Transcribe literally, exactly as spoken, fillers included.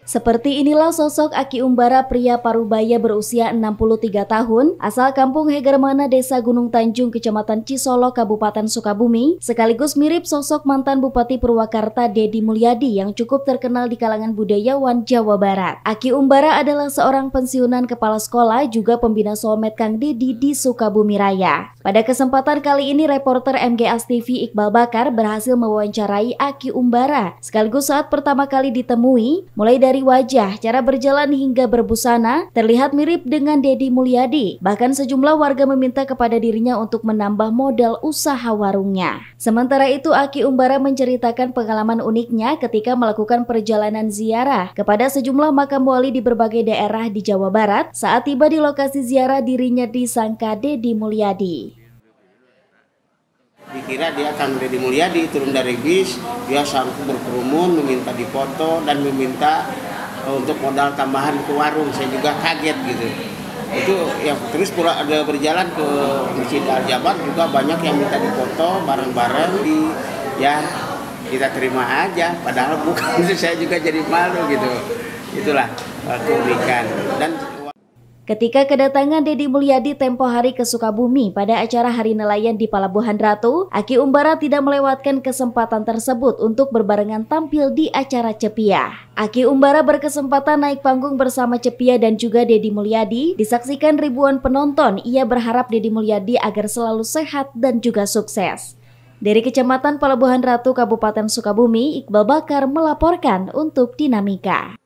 Seperti inilah sosok Aki Umbara, pria Parubaya berusia enam puluh tiga tahun, asal kampung Hegermana, Desa Gunung Tanjung, Kecamatan Cisolok, Kabupaten Sukabumi, sekaligus mirip sosok mantan Bupati Purwakarta Deddy Mulyadi yang cukup terkenal di kalangan budayawan Jawa Barat. Aki Umbara adalah seorang pensiunan kepala sekolah, juga pembina Solmed Kang Deddy di Sukabumi Raya. Pada kesempatan kali ini, reporter M G As T V Iqbal Bakar berhasil mewawancarai Aki Umbara, sekaligus saat pertama kali ditemui, mulai dari Dari wajah, cara berjalan hingga berbusana terlihat mirip dengan Deddy Mulyadi. Bahkan sejumlah warga meminta kepada dirinya untuk menambah modal usaha warungnya. Sementara itu, Aki Umbara menceritakan pengalaman uniknya ketika melakukan perjalanan ziarah kepada sejumlah makam wali di berbagai daerah di Jawa Barat. Saat tiba di lokasi ziarah, dirinya disangka Deddy Mulyadi. Dikira dia akan Deddy Mulyadi, turun dari bis, dia sanggup berkerumun, meminta dipoto dan meminta uh, untuk modal tambahan ke warung. Saya juga kaget gitu. Itu yang terus pula ada berjalan ke Masjid Al-Jabar juga banyak yang minta dipoto bareng-bareng, di ya kita terima aja. Padahal bukan, itu saya juga jadi malu gitu. Itulah uh, keunikan. Dan ketika kedatangan Deddy Mulyadi tempo hari ke Sukabumi pada acara Hari Nelayan di Palabuhan Ratu, Aki Umbara tidak melewatkan kesempatan tersebut untuk berbarengan tampil di acara Cepia. Aki Umbara berkesempatan naik panggung bersama Cepia dan juga Deddy Mulyadi, disaksikan ribuan penonton. Ia berharap Deddy Mulyadi agar selalu sehat dan juga sukses. Dari Kecamatan Palabuhan Ratu, Kabupaten Sukabumi, Iqbal Bakar melaporkan untuk Dinamika.